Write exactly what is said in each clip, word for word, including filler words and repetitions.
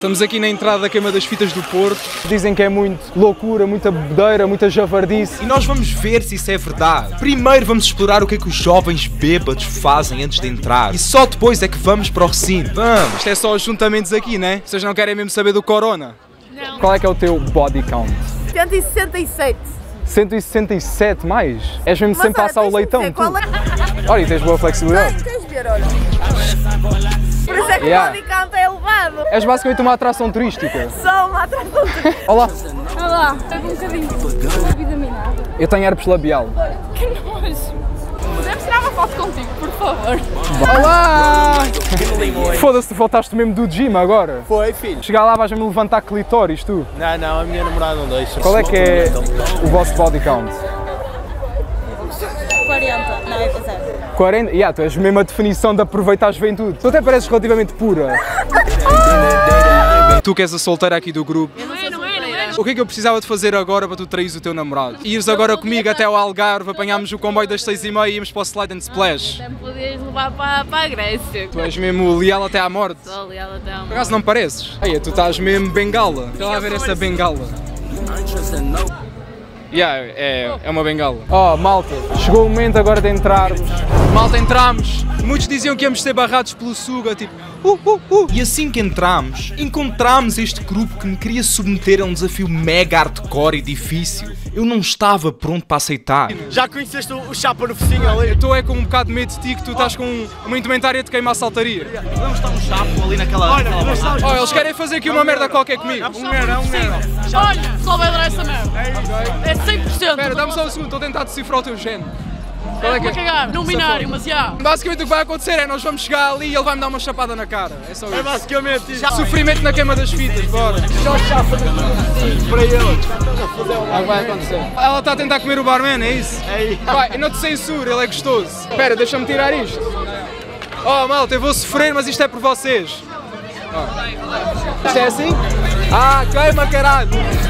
Estamos aqui na entrada da queima das fitas do Porto. Dizem que é muito loucura, muita bebedeira, muita javardice. E nós vamos ver se isso é verdade. Primeiro vamos explorar o que é que os jovens bêbados fazem antes de entrar. E só depois é que vamos para o recinto. Vamos! Isto é só ajuntamentos aqui, né? Vocês não querem mesmo saber do Corona? Não. Qual é que é o teu body count? cento e sessenta e sete. cento e sessenta e sete mais? És mesmo sem passar o leitão, dizer, tu? qual é? Olha, e tens boa flexibilidade. Tens, tens de ver, olha. Por isso é que Yeah. o body count é elevado. És basicamente uma atração turística. Só uma atração turística. Olá, Olá, estou com um bocadinho de vitaminada. eu tenho herpes labial. Que nojo! Podemos tirar uma foto contigo, por favor? Olá! Foda-se, tu voltaste mesmo do gym agora. Foi, filho. Chegar lá vais-me levantar clitóris, tu. Não, não, a minha namorada não deixa. Qual é que é o vosso body count? quarenta, não é zero. quarenta? Yeah, tu és mesmo a definição de aproveitar a juventude. Tu até pareces relativamente pura. Tu que és a solteira aqui do grupo. Não é, não é, não é. O que é que eu precisava de fazer agora para tu traires o teu namorado? Ires agora comigo até ao Algarve, apanhámos o comboio das seis e meia e íamos para o Slide and Splash. Até me podias levar para, para a Grécia. Tu és mesmo leal até à morte. Só ali ela tem Por acaso não pareces? Aí, tu estás mesmo bengala. Deixa lá ver essa bengala. Yeah, é, é uma bengala. Oh, malta, chegou o momento agora de entrarmos. Malta, entramos. Muitos diziam que íamos ser barrados pelo Suga, tipo... Uh, uh, uh. E assim que entramos, encontramos este grupo que me queria submeter a um desafio mega hardcore e difícil. Eu não estava pronto para aceitar. Já conheceste o, o chapa no focinho ali? Eu estou é com um bocado de medo de ti, que tu estás com uma indumentária de queimar saltaria. Vamos estar um chapo ali naquela... Olha, naquela... Oh, eles querem fazer aqui uma merda qualquer comigo. Um merda, um merda. Olha, só vai adorar essa merda. É cem por cento. Espera, dá-me só um segundo, estou a tentar decifrar o teu género. Qual é que Vou é? cagar, num binário, mas já. Basicamente o que vai acontecer é nós vamos chegar ali e ele vai me dar uma chapada na cara. É só É isso. basicamente isso. Sofrimento na queima das fitas, bora. Já chapa para ele. Ah, vai acontecer. Ela está a tentar comer o barman, é isso? É. Vai, eu não te censuro, ele é gostoso. Espera, deixa-me tirar isto. Oh, malta, eu vou sofrer, mas isto é por vocês. Oh. Isto é assim? Ah, queima, caralho.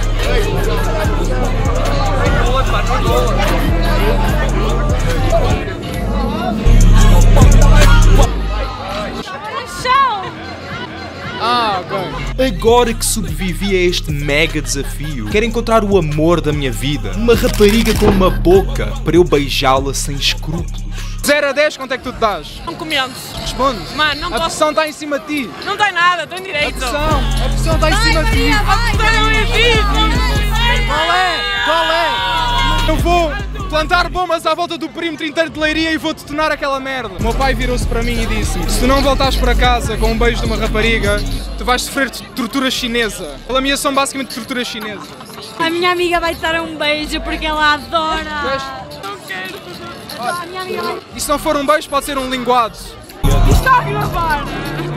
Ah, ok. Agora que sobrevivi a este mega desafio, quero encontrar o amor da minha vida. Uma rapariga com uma boca para eu beijá-la sem escrúpulos. zero a dez, quanto é que tu te dás? Não comentes. Responde. Mano, não A posso. pressão está em cima de ti. Não tem nada, tem A direito. pressão, a pressão está em cima de ti. Tenho edito. Qual é? Qual é? Eu vou plantar bombas à volta do perímetro inteiro de Leiria e vou detonar aquela merda. O meu pai virou-se para mim e disse-me: se tu não voltares para casa com um beijo de uma rapariga, tu vais sofrer de tortura chinesa. Pela minha são basicamente tortura chinesa. A minha amiga vai te dar um beijo porque ela adora. Não quero. A minha amiga vai... E se não for um beijo, pode ser um linguado. Está a gravar.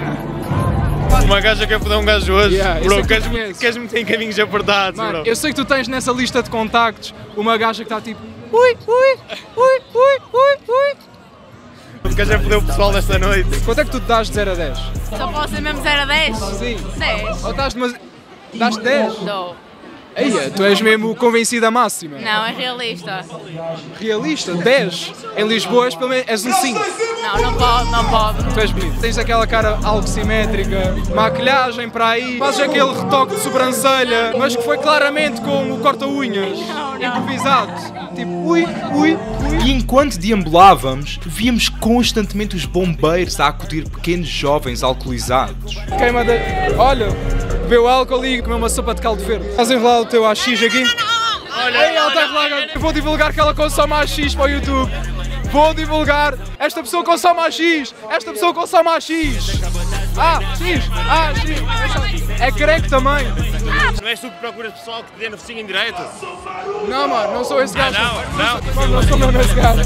Uma gaja quer foder um gajo hoje. Yeah, Bro, esse é que queres, tu conheces. queres meter em caminhos apertados, Mano, bro. eu sei que tu tens nessa lista de contactos uma gaja que está tipo: ui, ui, ui, ui, ui, ui. Queres é foder o pessoal desta noite. Quanto é que tu te dás de zero a dez? Só posso ser mesmo zero a dez? Sim. dez. Ou estás demasiado. Dás dez? Dou. Eia, tu és mesmo convencida máxima. Não, é realista. Realista, dez. Em Lisboa és, pelo menos, és um cinco. Não, não pode, não pode. Tu és bonito. Tens aquela cara algo simétrica, maquilhagem para aí, fazes aquele retoque de sobrancelha, mas que foi claramente com o corta-unhas, improvisado. Tipo, ui, ui, ui. E enquanto deambulávamos, víamos constantemente os bombeiros a acudir pequenos jovens alcoolizados. Queima de... Olha, bebeu álcool e comeu uma sopa de caldo verde. Estás a enrolar o teu A X aqui? Olha, ei, ela está a enrolar. Eu vou divulgar que ela consome A X para o YouTube. Vou divulgar. Esta pessoa consome A X. Esta pessoa consome A X. Ah, X. Ah, X. É careco também. Não és tu que procuras pessoal que te dê no focinho em direito? Não, mano, não sou esse gajo. não, não. Mano, não sou mesmo esse gajo.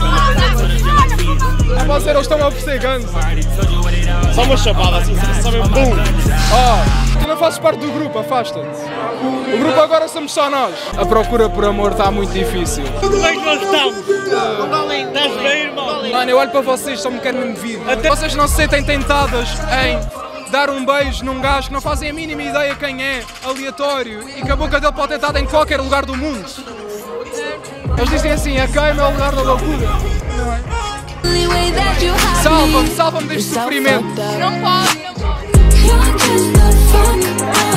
É pode ser, eles estão a oferecer ganso. Só uma chapada assim, só mesmo bum. Oh, tu não fazes parte do grupo, afasta-te. O grupo agora somos só nós. A procura por amor está muito difícil. Como é que nós estamos? Estás bem, irmão? Mano, eu olho para vocês, só me quero mesmo vir. Vocês não se sentem tentadas em dar um beijo num gajo que não fazem a mínima ideia quem é, aleatório, e que a boca dele pode ter estado em qualquer lugar do mundo. Eles dizem assim, a queima é o lugar da loucura. Salva-me, salva-me deste sofrimento. Não pode, não pode.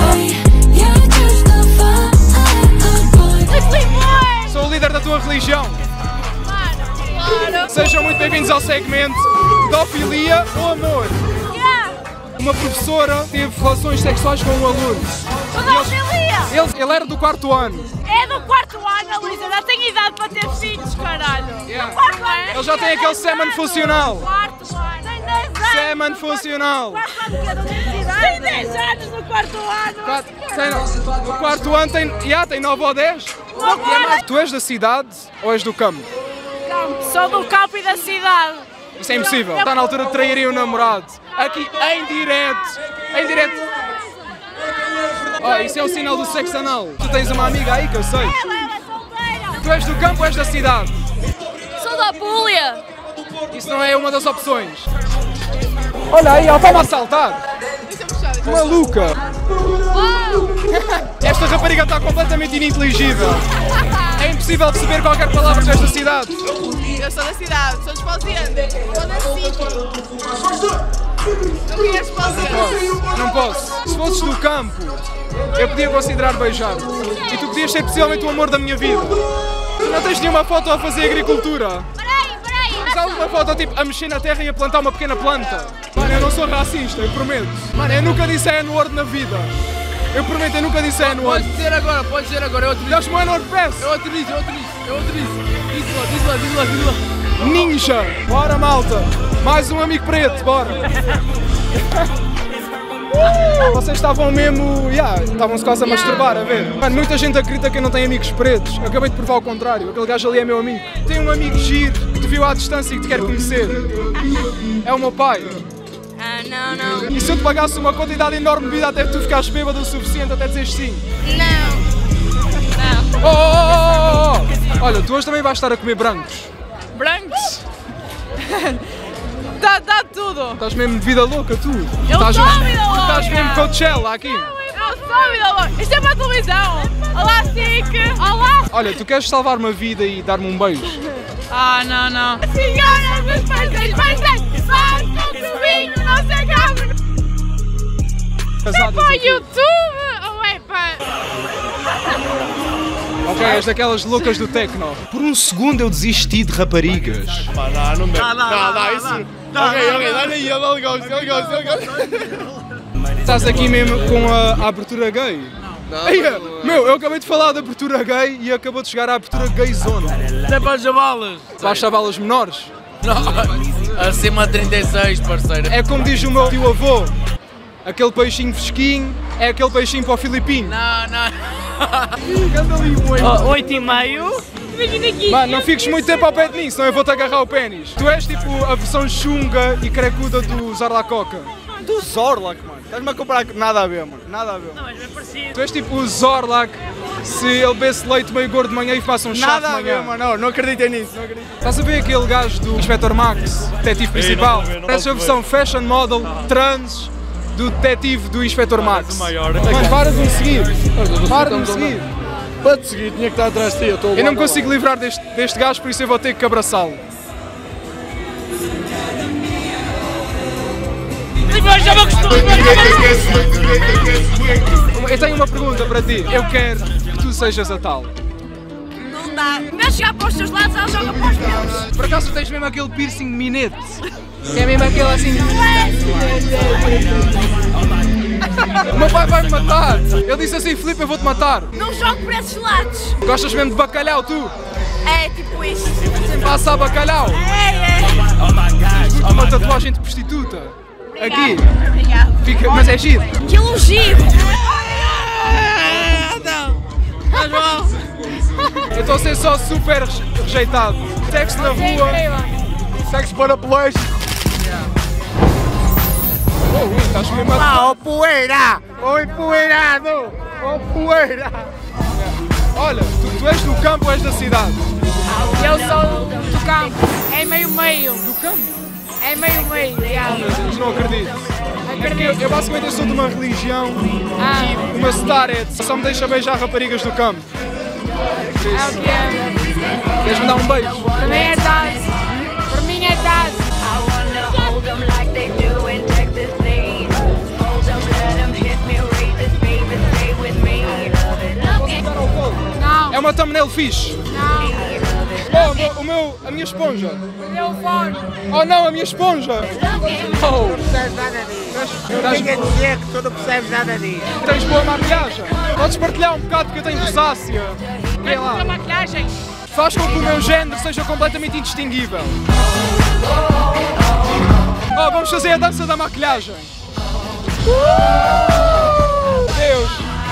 Bem-vindos ao segmento Pedofilia ou Amor. Uma professora teve relações sexuais com um aluno. Pedofilia! Ele, ele era do quarto ano. É do quarto ano, Luísa. Já tenho idade para ter filhos, caralho. Yeah. No quarto ano. Ele já tem aquele semen funcional. Quarto ano. Tem dez anos. Semen funcional. Quarto ano que é da universidade. Tem dez anos no quarto ano. Quatro- tem, no quarto ano tem, yeah, tem nove ou dez. E é mais, tu és da cidade ou és do campo? Sou do campo e da cidade. Isso é impossível. Está na altura de traírem o namorado. Aqui, em direto. Em direto. Oh, isso é o sinal do sexo anal. Tu tens uma amiga aí que eu sei. Ela é solteira. Tu és do campo ou és da cidade? Sou da Púlia. Isso não é uma das opções. Olha aí, ela está-me a assaltar. Maluca. Esta rapariga está completamente ininteligível. É impossível perceber qualquer palavra desta cidade. Eu sou da cidade, sou de Esposende. Sou da City. Não conheço Esposende. Não posso. Se fosses do campo, eu podia considerar beijar. E tu podias ser possivelmente o amor da minha vida. Tu não tens nenhuma foto a fazer agricultura. Peraí, peraí. Tens alguma foto tipo a mexer na terra e a plantar uma pequena planta? Mano, eu não sou racista, eu prometo. Mano, eu nunca disse N-word na vida. Eu prometo, eu nunca disse N-word. Pode dizer agora, pode dizer agora, eu autorizo. Dás-me um N-word peço. Eu autorizo, eu autorizo, eu autorizo. Diz lá, diz lá, diz lá, diz lá. Ninja! Bora, malta! Mais um amigo preto, bora! Vocês estavam mesmo, yeah, estavam-se quase a masturbar, a ver? Mano, muita gente acredita que eu não tenho amigos pretos. Eu acabei de provar o contrário. Aquele gajo ali é meu amigo. Tenho um amigo giro que te viu à distância e que te quer conhecer. É o meu pai. Ah, não, não. E se eu te pagasse uma quantidade enorme de bebida até que tu ficares bêbado o suficiente até dizeres sim? Não. Oh, oh, oh, oh, oh. Olha, tu hoje também vais estar a comer brancos. Brancos? Dá, dá tudo. Estás mesmo de vida louca, tu. Eu estás, sou vida louca. Estás mesmo Coachella aqui. Eu sou vida louca. Isto é para a televisão. Olá, Sique. Olá. Olha, tu queres salvar uma vida e dar-me um beijo? Ah, não, não. Senhora, meus parceiros, parceiros, faz com vinho, não se acabe. É para o YouTube ou é para... Ok, és daquelas loucas do techno. Por um segundo eu desisti de raparigas. Não, não, não, não, não, isso. Ok, ok, olha aí, ele gosta, ele gosta, ele gosta. Estás aqui mesmo com a, a abertura gay? Não. Eia, meu, eu acabei de falar da abertura gay e acabou de chegar à abertura gay zone. Isso é para as chavalas. Para as chavalas menores? Não, acima de trinta e seis, parceiro. É como diz o meu tio avô, aquele peixinho fresquinho é aquele peixinho para o Filipino. Não, não. Anda ali um oito. Oito e meio. Mano, não fiques muito tempo ao pé de mim, senão eu vou-te agarrar o pênis. Tu és tipo a versão chunga e crecuda do Zarlacoca. Do Zorlak, mano. Estás-me a comparar com nada a ver, mano. Nada a ver. Não, mas é parecido. Tu és tipo o Zorlak se ele bebesse leite meio gordo de manhã e faça um chá Nada de a manhã. ver, mano. Não, não acreditei nisso. Não acredito. Estás a ver aquele gajo do Inspector Max, detetive principal? não vou ver, não Parece a posso versão fashion model, trans, do detetive do Inspector Max. maior. Mano, para de me seguir. Para de me seguir. Para te seguir, tinha que estar atrás de ti. Eu, estou a Eu não me levar consigo livrar deste, deste gajo, por isso eu vou ter que abraçá-lo. Já me acostumei. Eu tenho uma pergunta para ti. Eu quero que tu sejas a tal. Não dá. Em vez de chegar para os teus lados, ela joga para os meus. Por acaso tens mesmo aquele piercing minete? É mesmo aquele assim. O meu pai vai me matar. Ele disse assim, Filipe, eu vou-te matar. Não jogo para esses lados. Gostas mesmo de bacalhau, tu? É tipo isto. Passa a bacalhau. É, é. Curto uma tatuagem de prostituta. Aqui. Obrigada. Fica, mas é giro. Que elogio. Eu estou a ser só super rejeitado. Sexo na rua. Sexo para plástico. Oh, ui, estás mesmo a... Ah, ó poeira! Ó empoeirado! Ó poeira! Olha, tu, tu és do campo ou és da cidade? Eu sou do campo. É meio-meio. Do campo? É meio-meio. Oh meu Deus, não acredito. É porque eu, eu basicamente eu sou de uma religião e uma staret só me deixa beijar raparigas do campo. Por É o isso, que é. queres me dar um beijo? Para mim é dado. Para mim é dado. É uma thumbnail fixe. Não. Oh, o meu, o meu, a minha esponja. Meu fone. Oh não, a minha esponja. Oh, Não percebes nada disso. Eu tenho a dizer que tu não percebes nada disso. tens boa maquilhagem. Podes partilhar um bocado que eu tenho rosácea. Vê lá. A maquilhagem. Faz com que o meu género seja completamente indistinguível. Oh, vamos fazer a dança da maquilhagem. Deus.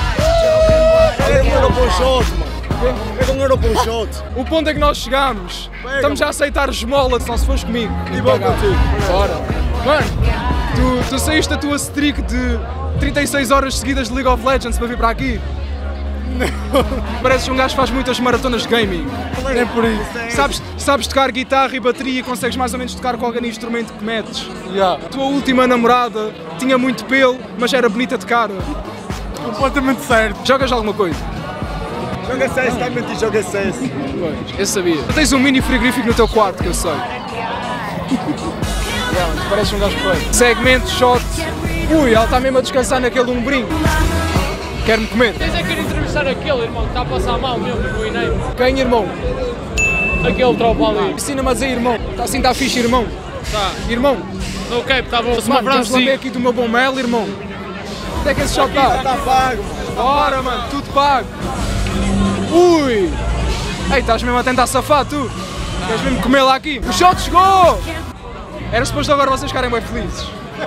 É um euro para um shot, mano. É um euro para um shot. O ponto é que nós chegamos. Estamos a aceitar esmola, só se fores comigo. E vou contigo. Bora. Mano, tu, tu saíste da tua streak de trinta e seis horas seguidas de League of Legends para vir para aqui? Não. Pareces um gajo que faz muitas maratonas de gaming. É por isso. Sabes, sabes tocar guitarra e bateria e consegues mais ou menos tocar qualquer instrumento que metes. Yeah. A tua última namorada tinha muito pelo, mas era bonita de cara. Completamente certo. Jogas alguma coisa? Joga C S, está a mentir, joga C S. Pois, eu sabia. Tu tens um mini frigorífico no teu quarto, que eu sei. Yeah, parece um gajo feio. Segmento, shot. Ui, ela está mesmo a descansar naquele umbrinho. Quer-me comer. Tens é que ir entrevistar aquele, irmão, que está a passar mal mesmo, no Inês. Quem, irmão? Aquele tropa ali. Ensina-me a dizer irmão. Está assim, está fixe, irmão. Tá. Irmão. Ok, está bom. Uma Mano, queres lamber francesinha. aqui do meu bom mel, irmão? Onde é que esse shot está? Está pago, mano. Bora, mano, tudo pago. Ui! Ei, estás mesmo a tentar safar, tu? Queres mesmo comer lá aqui? O shot chegou! Era suposto agora vocês ficarem bem felizes.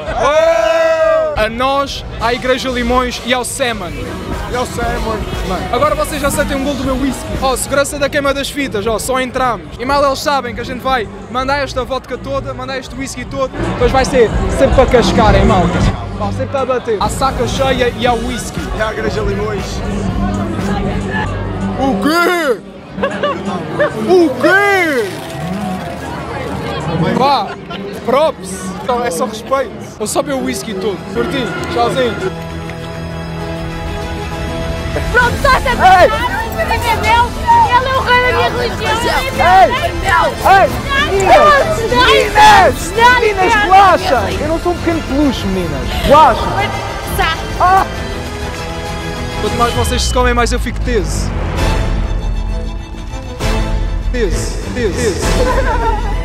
A nós, à Igreja Limões e ao Seman. Eu sei, mano. Bem, agora vocês já aceitem um gol do meu whisky. Ó, segurança da queima das fitas, ó, só entramos. E mal eles sabem que a gente vai mandar esta vodka toda, mandar este whisky todo, depois vai ser sempre para cascar, hein, malta? Vai sempre para bater. À saca cheia e ao whisky. E a Igreja Limões. O quê? O quê? Vá, props. Então é só respeito. Eu só bebo o whisky todo. Por ti, tchauzinho. Pronto, está a Ei! Ele é meu. Ele é o rei da minha religião. Ei! Ei! Ei! Meninas! Meninas, relaxa! Eu não sou um pequeno peluche, meninas. Relaxa! Ah! Quanto mais vocês se comem, mais eu fico teso. Teso, teso.